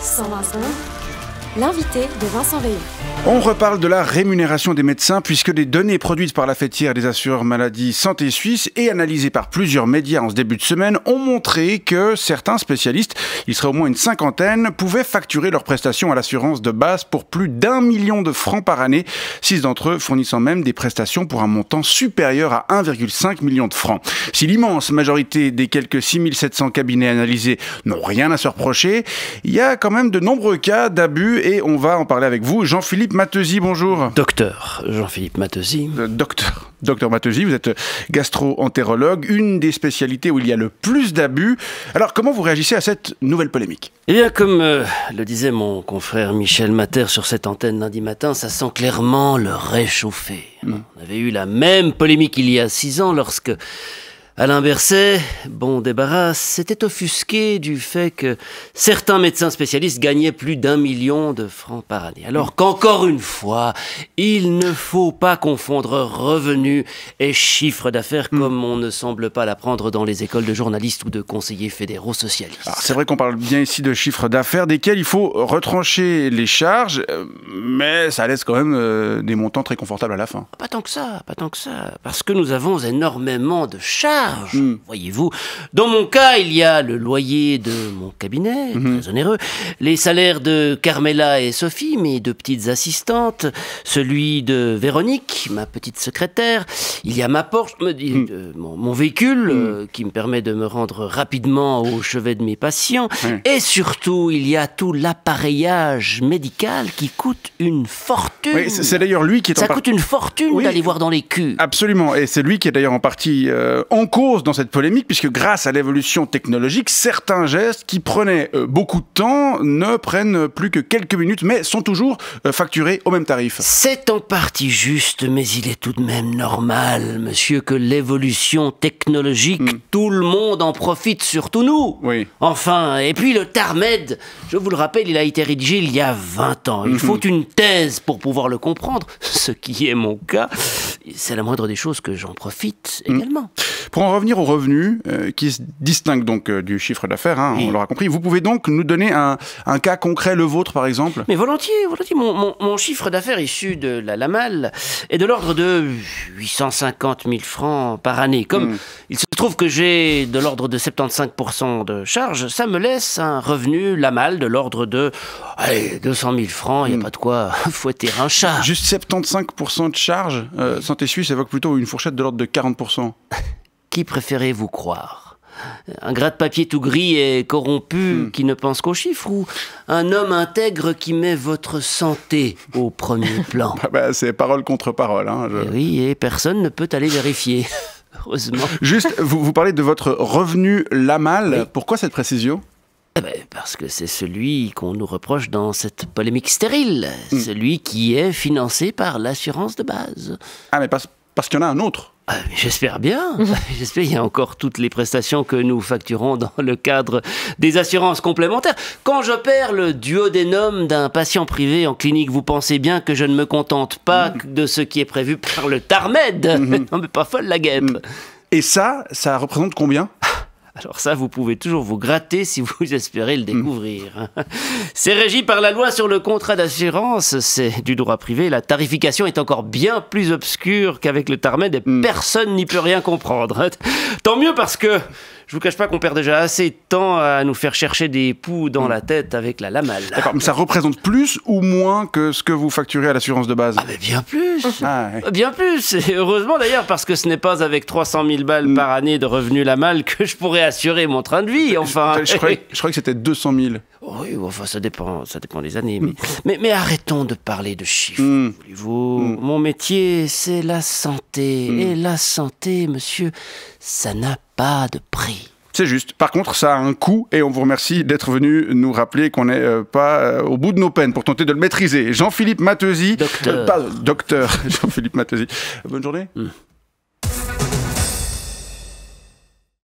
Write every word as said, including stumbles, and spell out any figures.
cent vingt secondes, l'invité de Vincent Veillon. On reparle de la rémunération des médecins puisque des données produites par la fêtière des assureurs maladie Santé Suisse et analysées par plusieurs médias en ce début de semaine ont montré que certains spécialistes, il serait au moins une cinquantaine, pouvaient facturer leurs prestations à l'assurance de base pour plus d'un million de francs par année, six d'entre eux fournissant même des prestations pour un montant supérieur à un virgule cinq million de francs. Si l'immense majorité des quelques six mille sept cents cabinets analysés n'ont rien à se reprocher, il y a quand même de nombreux cas d'abus et on va en parler avec vous. Jean-Philippe Mattesi, bonjour. Docteur Jean-Philippe Mattesi. Euh, docteur, docteur Mattesi, vous êtes gastro-entérologue, une des spécialités où il y a le plus d'abus. Alors, comment vous réagissez à cette nouvelle polémique ? Eh bien, comme euh, le disait mon confrère Michel Matter sur cette antenne lundi matin, ça sent clairement le réchauffer. Mmh. On avait eu la même polémique il y a six ans lorsque Alain Berset, bon débarras, s'était offusqué du fait que certains médecins spécialistes gagnaient plus d'un million de francs par année. Alors qu'encore une fois, il ne faut pas confondre revenus et chiffre d'affaires mmh. comme on ne semble pas l'apprendre dans les écoles de journalistes ou de conseillers fédéraux socialistes. Alors, c'est vrai qu'on parle bien ici de chiffre d'affaires desquels il faut retrancher les charges, mais ça laisse quand même euh, des montants très confortables à la fin. Pas tant que ça, pas tant que ça, parce que nous avons énormément de charges. Mmh. Voyez-vous, dans mon cas, il y a le loyer de mon cabinet, mmh. très onéreux, les salaires de Carmela et Sophie, mes deux petites assistantes, celui de Véronique, ma petite secrétaire, il y a ma Porsche, me dit, mmh. euh, mon, mon véhicule, mmh. euh, qui me permet de me rendre rapidement au chevet de mes patients, mmh. et surtout, il y a tout l'appareillage médical qui coûte une fortune. Oui, c'est d'ailleurs lui qui est Ça en par... coûte une fortune oui. d'aller voir dans les culs. Absolument, et c'est lui qui est d'ailleurs en partie euh, en cause dans cette polémique, puisque grâce à l'évolution technologique, certains gestes qui prenaient euh, beaucoup de temps ne prennent plus que quelques minutes, mais sont toujours euh, facturés au même tarif. C'est en partie juste, mais il est tout de même normal, monsieur, que l'évolution technologique, mm. tout le monde en profite, surtout nous. Oui. Enfin, et puis le TARMED, je vous le rappelle, il a été rédigé il y a vingt ans. Il mm-hmm. faut une thèse pour pouvoir le comprendre, ce qui est mon cas. C'est la moindre des choses que j'en profite mm. également. Pour en revenir aux revenus, euh, qui se distinguent donc euh, du chiffre d'affaires, hein, oui. on l'aura compris, vous pouvez donc nous donner un, un cas concret, le vôtre par exemple ? Mais volontiers, volontiers. Mon, mon, mon chiffre d'affaires issu de la Lamal est de l'ordre de huit cent cinquante mille francs par année. Comme mm. il se trouve que j'ai de l'ordre de soixante-quinze pour cent de charges, ça me laisse un revenu Lamal de l'ordre de allez, deux cent mille francs. Il n'y a mm. pas de quoi fouetter un chat. Juste soixante-quinze pour cent de charges euh, Santé Suisse évoque plutôt une fourchette de l'ordre de quarante pour cent. Qui préférez-vous croire ? Un gratte-papier tout gris et corrompu mmh. qui ne pense qu'aux chiffres, ou un homme intègre qui met votre santé au premier plan ? bah bah, C'est parole contre parole. Hein, je... et oui, et personne ne peut aller vérifier. Heureusement. Juste, vous, vous parlez de votre revenu Lamal. Oui. Pourquoi cette précision ? Eh ben, parce que c'est celui qu'on nous reproche dans cette polémique stérile. Mmh. Celui qui est financé par l'assurance de base. Ah, mais parce, parce qu'il y en a un autre. Ah, j'espère bien. J'espère qu'il y a encore toutes les prestations que nous facturons dans le cadre des assurances complémentaires. Quand j'opère le duodénum d'un patient privé en clinique, vous pensez bien que je ne me contente pas mmh. de ce qui est prévu par le TARMED. Mmh. Non mais pas folle la guêpe. Mmh. Et ça, ça représente combien ? Alors ça, vous pouvez toujours vous gratter si vous espérez le découvrir. Mmh. C'est régi par la loi sur le contrat d'assurance, c'est du droit privé. La tarification est encore bien plus obscure qu'avec le TARMED et mmh. personne n'y peut rien comprendre. Tant mieux parce que je vous cache pas qu'on perd déjà assez de temps à nous faire chercher des poux dans mmh. la tête avec la Lamal. D'accord, mais ça représente plus ou moins que ce que vous facturez à l'assurance de base ? Ah mais bien plus ah, ouais. Bien plus Et heureusement d'ailleurs, parce que ce n'est pas avec trois cent mille balles mmh. par année de revenus Lamal que je pourrais assurer mon train de vie, enfin. Je, je, croyais, je croyais que c'était deux cent mille. Oui, enfin, ça dépend, ça dépend des années. Mais, mmh. mais, mais arrêtons de parler de chiffres, mmh. voulez-vous. Mmh. Mon métier, c'est la santé. Mmh. Et la santé, monsieur, ça n'a pas de prix. C'est juste. Par contre, ça a un coût et on vous remercie d'être venu nous rappeler qu'on n'est euh, pas euh, au bout de nos peines pour tenter de le maîtriser. Jean-Philippe Mattesi. Docteur. Euh, pas, docteur Jean-Philippe Mattesi. Bonne journée. Mmh.